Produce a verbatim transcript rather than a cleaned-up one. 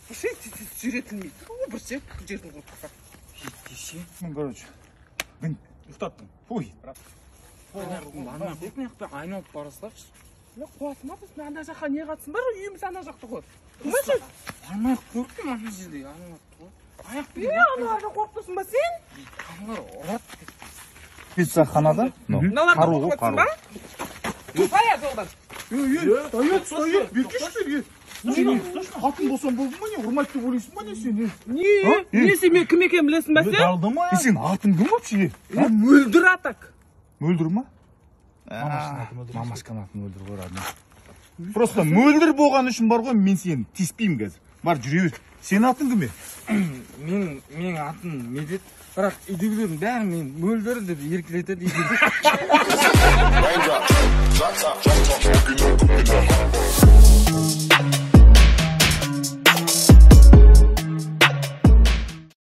вообще сүйретілмейді. Бір сек жердің құртқа. Десе. Мен, короче, мен ұйықтаттым. Фуй. Ана көпне қыппен айналып бара салапшы. Мен қуатыма біз ана жаққа не қатсын бар, үйіміз ана жақты ғой. Қымашы? Ана көппен ана жерде ана ғой. Аяқ бе? Аналардан қорқпасын ба сен? Аналар ұрат. Пиццаханада? Мыналардан қорқпасын ба? Тупая жолдан. Стоят, стоят, бекешілер. Қатын болсам болды ма не? Ұрмайды деп ойлайсың ба не сен? Не? Не сен мен кім екенін білесің ба сен? Далды ма? Сен атын кім вообще? Мөлдір атак. Мөлдір ма? Мамашкан атын мөлдір қойрадым. Просто мөлдір болған үшін бар ғой, мен сені теспеймін қазір. Бар жүре бер. Сен атын кім е? Мен мен атын Медет. Бірақ үйдегілердің бәрі мен мөлдір деп еркелетеді. Raindrop, drop top, drop top, smoking on cooking the hot box.